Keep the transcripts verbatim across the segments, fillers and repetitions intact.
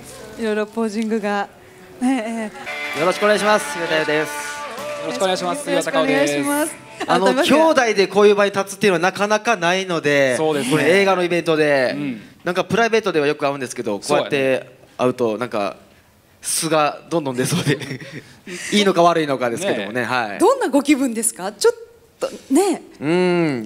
いろいろポージングが、ええ、よろしくお願いします。岩田優です。 よろしくお願いします。 よろしくお願いします。 あの兄弟でこういう場に立つっていうのはなかなかないので、 そうですね、 これ映画のイベントで、 うん、 なんかプライベートではよく会うんですけど、こうやって会うとなんか素がどんどん出そうでいいのか悪いのかですけどもね。 ね、 はい。 どんなご気分ですか？ちょっとね。 うん、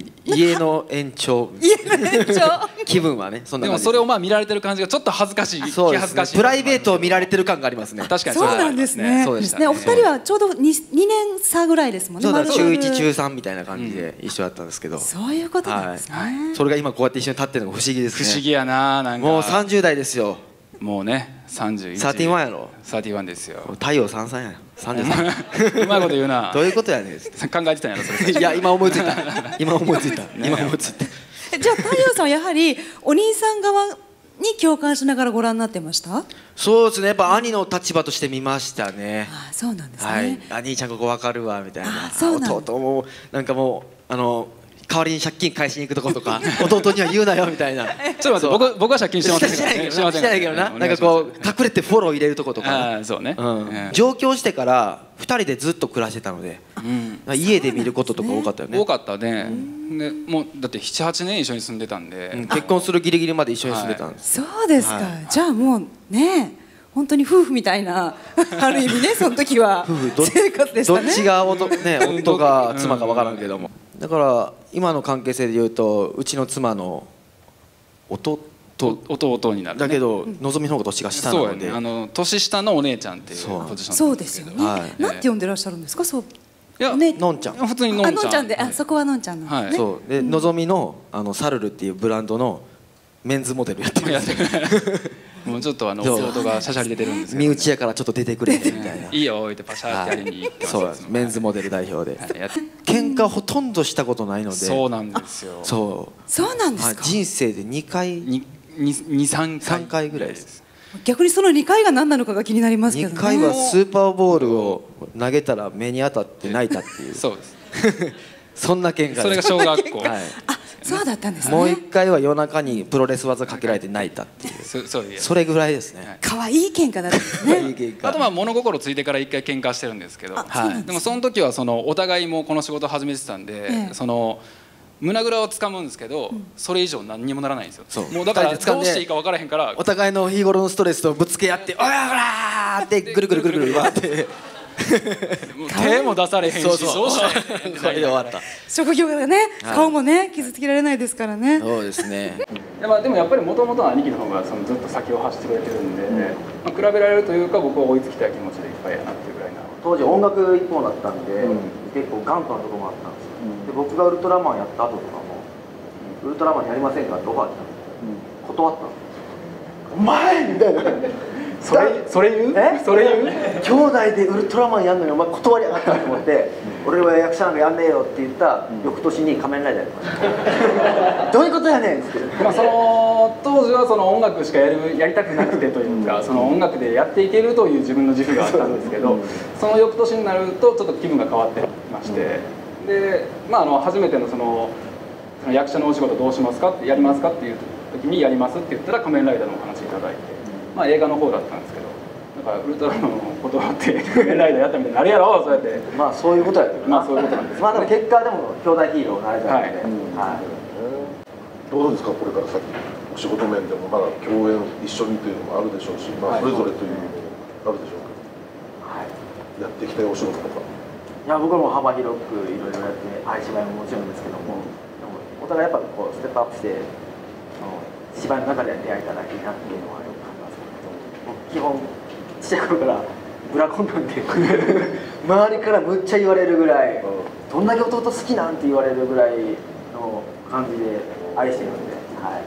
家の延長。 家の延長。 気分はね、そんな感じ。でもそれをまあ見られてる感じがちょっと恥ずかしい。気恥ずかしい。 プライベートを見られてる感がありますね。 確かにそうなんですね。そうですね。お二人はちょうどににねん差ぐらいですもんね。 そうだ、中いち中さんみたいな感じで一緒だったんですけど。 そういうことなんですね。 それが今こうやって一緒に立ってるのが不思議ですね。 不思議やな、なんか。 もうさんじゅう代ですよ。 もうね、さんじゅういち。 さんじゅういちやろ。 さんじゅういちですよ。 太陽さんさんや。さんじゅうさん。 うまいこと言うな。 どういうことやねん。 考えてたんやろそれ。 いや、今思いついた。今思いついた。今思いついた。 じゃあ太陽さんはやはりお兄さん側に共感しながらご覧になってました？ そうですね。やっぱ兄の立場として見ましたね。 あ、そうなんですね。 はい。兄ちゃんここわかるわみたいな。 そうなん。 弟もなんかもうあの。代わりに借金返しに行くとことか弟には言うなよみたいな。 ちょっと待って、僕僕は借金してません。 してないけどな。なんかこう隠れてフォロー入れるとことか。 そうね。 上京してからふたりでずっと暮らしてたので、家で見ることとか多かったよね。 多かったね。でもうだってななはちねん一緒に住んでたんで、 結婚するギリギリまで一緒に住んでたんです。 そうですか。じゃあもうね、本当に夫婦みたいなある意味ね、その時は生活でしたね。 どっちが夫が妻かわからんけども。だから今の関係性で言うとうちの妻の弟弟になる、 だけどのぞみの方が年が下なので、 あの年下のお姉ちゃんっていうポジションそうですよね。なんて呼んでらっしゃるんですか？そう、 いや、のんちゃん、 普通にのんちゃん、 のんちゃんで、あそこはのんちゃんなんですね。 そうで、のぞみのあのサルルっていうブランドのメンズモデルやってるんですよ。 もうちょっとあの弟がしゃしゃり出てるんですけど、 身内やからちょっと出てくれみたいな。 いいよ置いてパシャってやりに行ってます。 そう、メンズモデル代表で喧嘩ほとんどしたことないので。 そうなんですよ。 そうそうなんですか。 人生でにかいにさんかいぐらいです。 逆にそのにかいが何なのかが気になりますけどね。 にかいはスーパーボールを投げたら目に当たって泣いたっていう。 そうです。 そんな喧嘩。 それが小学校。 そうだったんですね。 もう一回は夜中にプロレス技かけられて泣いたっていう。それぐらいですね。 可愛い喧嘩だったんですね。 あとまあ物心ついてから一回喧嘩してるんですけど、でもその時はそのお互いもこの仕事を始めてたんで、その胸ぐらを掴むんですけど、それ以上何にもならないんですよ。もうだからどうしていいか分からへんから、 お互いの日頃のストレスとぶつけ合って「おやほら!」ってぐるぐるぐるぐる回って。 手も出されへんし、そうしたこれで終わった。 職業がね、顔もね傷つけられないですからね。 そうですね。 でもやっぱりもともとの兄貴の方がそのずっと先を走ってくれてるんで、比べられるというか僕は追いつきたい気持ちでいっぱいやなっていうぐらいな。 当時音楽一本だったんで結構頑固なところもあったんですよ。で僕がウルトラマンやった後とかも「ウルトラマンやりませんか?」ってオファー来たんですよ。断ったんですよ。お前みたいな。 それそれ言う？え？それ言う？ 兄弟でウルトラマンやんのにお前断りやがったと思って俺は役者なんかやんねえよって言った翌年に仮面ライダーやってました。どういうことやねんって。 まあその当時はその音楽しかやるやりたくなくてというか、その音楽でやっていけるという自分の自負があったんですけど、その翌年になるとちょっと気分が変わってまして、でまああの初めてのその役者のお仕事どうしますかってやりますかっていう時にやりますって言ったら仮面ライダーのお話いただいて。まあ映画の方だったんですけど、だからウルトラマンの断って仮面ライダーやったみたいになるやろ、そうやって。 まあそういうことやけど、 まあそういうことなんです。 まあでも結果でも兄弟ヒーローがあれじゃないで、はい。 どうですかこれから先、お仕事面でもまだ共演一緒にというのもあるでしょうし、まあそれぞれというのもあるでしょうか。はい。やっていきたいお仕事とか。 いや僕も幅広くいろいろやって、はい、芝居ももちろんですけども、でもお互いやっぱこうステップアップして芝居の中で出会えたらいいなっていうのは。基本ちっちゃい頃からブラコンなんで周りからむっちゃ言われるぐらい、どんだけ弟好きなんて言われるぐらいの感じで愛してるんで、はい、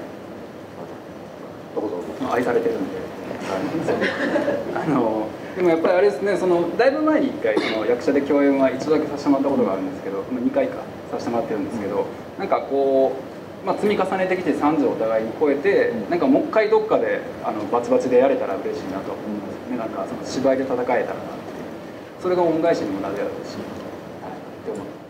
愛されてるんで。あのでもやっぱりあれですね、そのだいぶ前にいっかいその役者で共演は一度だけさせてもらったことがあるんですけど、にかいかさせてもらってるんですけど、なんかこう。まあ積み重ねてきてさんじゅうお互いに超えて、なんかもう一回どっかであのバチバチでやれたら嬉しいなと思いますね。なんかその芝居で戦えたらなっていう、それが恩返しにもなるやろうし、はい、って思って。